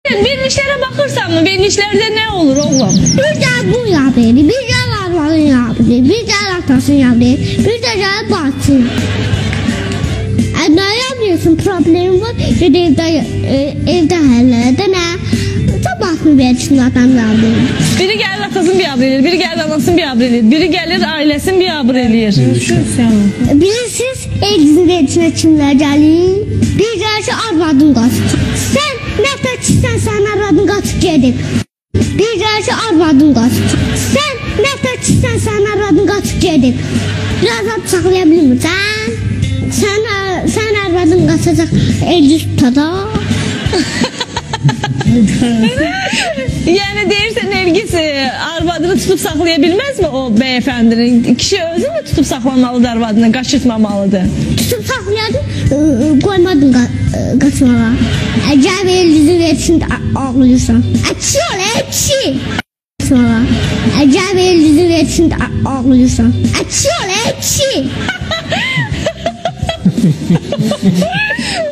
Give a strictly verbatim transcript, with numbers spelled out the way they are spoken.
Verilişlere bakırsan mı? Verilişlerde ne olur oğlum? Bir de bu yapıyor, bir de arvanın yapıyor, bir de atasın yapıyor, bir de gelip batsın. E, ne yapıyorsun? Problem var. Bir de evde, e, evde hallede ne? Sabah mı verirsin adam yapıyor? Biri gelir atasını bir abr eləyir, biri gelir anasını bir abr eləyir, biri gelir ailesini bir abr eləyir. Bilirsiniz, evimizin içine kimler gelir? Bir gerçi arvadın qaçır. Sen ne takırsan sen arvadın qaçır gedib. Bir gerçi arvadın qaçır. Sen ne takırsan sen arvadın qaçır gedib. Biraz at saxlayabilir misin? Sen, sen arvadın qaçacaq, elli tutada. Yani deyirsən Nergis arvadını tutup saxlayabilməz mi o beyefendinin? Kişi özü mü tutup saxlamalıdır arvadını, qaçırtmamalıdır? Tutup saxlayadın, qoymadın qaçmağa. Əgər elini versin ağlayırsan. Əksi ol, əksi. Qaçmağa. Əgər elini versin ağlayırsan. Əksi ol, əksi.